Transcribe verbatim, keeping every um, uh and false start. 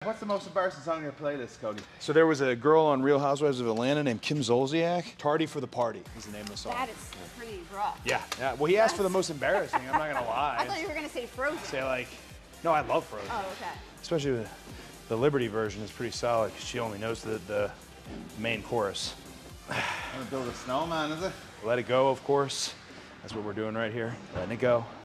What's the most embarrassing song on your playlist, Cody? So there was a girl on Real Housewives of Atlanta named Kim Zolciak. Tardy for the Party is the name of the song. That is pretty rough. Yeah, yeah. Well, he asked for the most embarrassing. I'm not gonna lie. I thought you were gonna say Frozen. Say like, no, I love Frozen. Oh, okay. Especially the, the Liberty version is pretty solid because she only knows the, the main chorus. I'm gonna build a snowman, is it? Let It Go, of course. That's what we're doing right here. Letting it go.